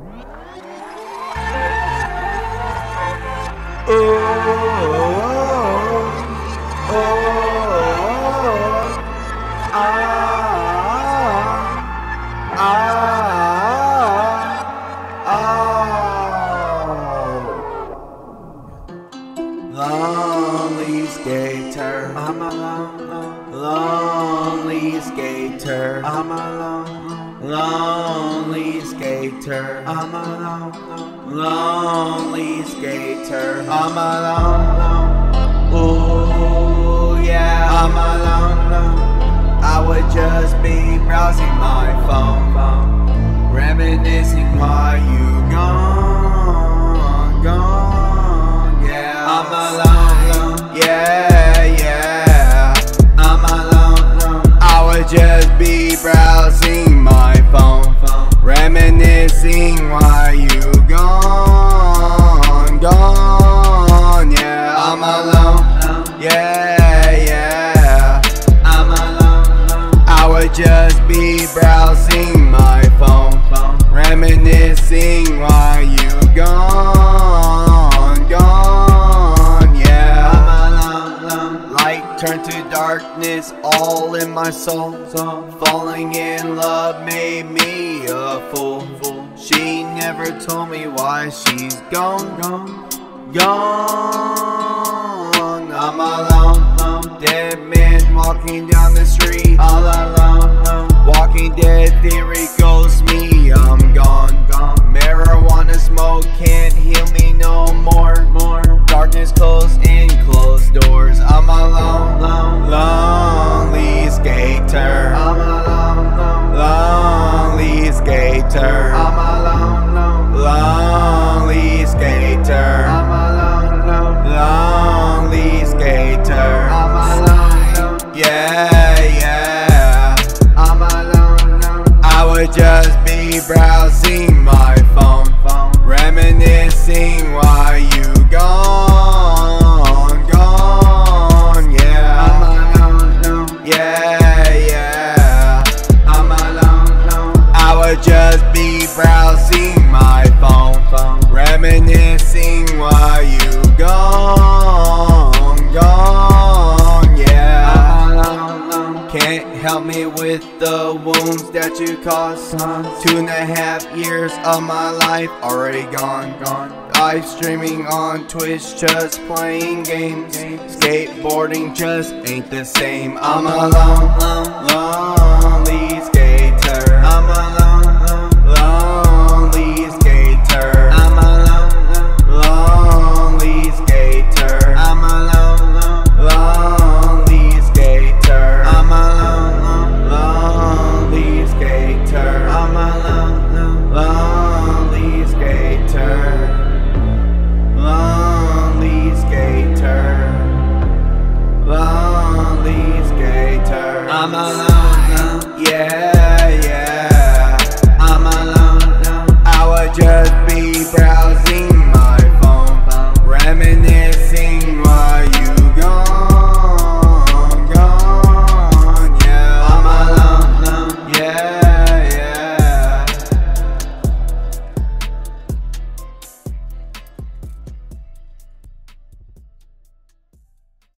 Lonely skater, I'm alone. Lonely skater, I'm alone. Lonely skater, I'm alone. Lonely skater, I'm alone. Ooh, yeah, I'm alone. I would just be browsing my phone, reminiscing while you gone, yeah. I'm alone, yeah, I'm alone. I would just be browsing my phone, reminiscing while you gone, yeah. I'm alone, yeah, I'm alone. I would just be browsing my phone, reminiscing while you gone, yeah. I'm alone. Light turned to darkness, all in my soul. Falling in love made me a fool. She never told me why she's gone. I'm alone. Dead men walking down the street, all alone. Walking Dead theory goes me, I'm gone. Marijuana smoke can't heal me no more. Darkness closed in closed doors. I'm alone. Lonely skater, I'm alone. Lonely skater, I'm alone. Lonely skater, I'm alone. Lonely skater, I'm alone. Yeah, I'm alone. I would just be browsing my phone, reminiscing while you gone, yeah. I'm alone, yeah, I'm alone. I would just be browsing my phone, reminiscing while you gone, yeah. I'm alone. Can't help me with the wounds that you caused. 2.5 years of my life already gone. Live streaming on Twitch, just playing games. Skateboarding just ain't the same. I'm alone, lonely skater.